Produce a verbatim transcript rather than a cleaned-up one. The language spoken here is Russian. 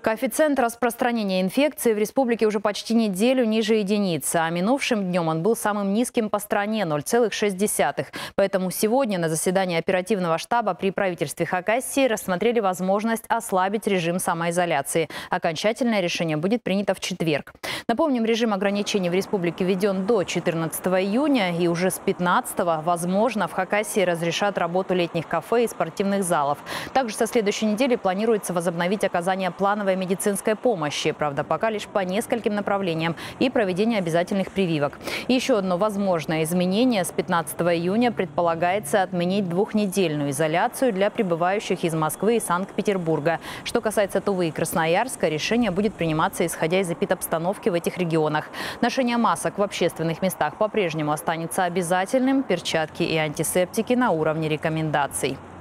Коэффициент распространения инфекции в республике уже почти неделю ниже единицы, а минувшим днем он был самым низким по стране – ноль целых шесть десятых. Поэтому сегодня на заседании оперативного штаба при правительстве Хакасии рассмотрели возможность ослабить режим самоизоляции. Окончательное решение будет принято в четверг. Напомним, режим ограничений в республике введен до четырнадцатого июня, и уже с пятнадцатого, возможно, в Хакасии разрешат работу летних кафе и спортивных залов. Также со следующей недели планируется возобновить оказание плановой медицинской помощи, правда, пока лишь по нескольким направлениям, и проведение обязательных прививок. И еще одно возможное изменение: с пятнадцатого июня предполагается отменить двухнедельную изоляцию для прибывающих из Москвы и Санкт-Петербурга. Что касается Тувы и Красноярска, решение будет приниматься исходя из эпидобстановки в этих регионах. Ношение масок в общественных местах по-прежнему останется обязательным, перчатки и антисептики на уровне рекомендаций.